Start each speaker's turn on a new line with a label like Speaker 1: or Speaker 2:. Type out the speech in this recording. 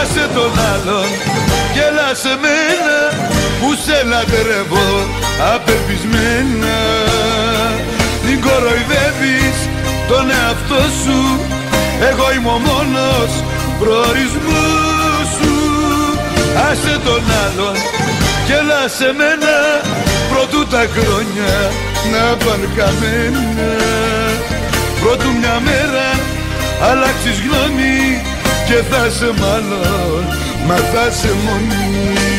Speaker 1: άσε τον άλλον και έλα σε μένα που σε λατρεύω απελπισμένα. Μην κοροϊδεύεις τον εαυτό σου, εγώ είμαι ο μόνος προορισμός σου. Άσε τον άλλον και έλα σε μένα προτού τα χρόνια να πάνε καμένα. Προτού μια μέρα αλλάξεις γνώμη και θα σε μάλλον, μα θα σε μόνη.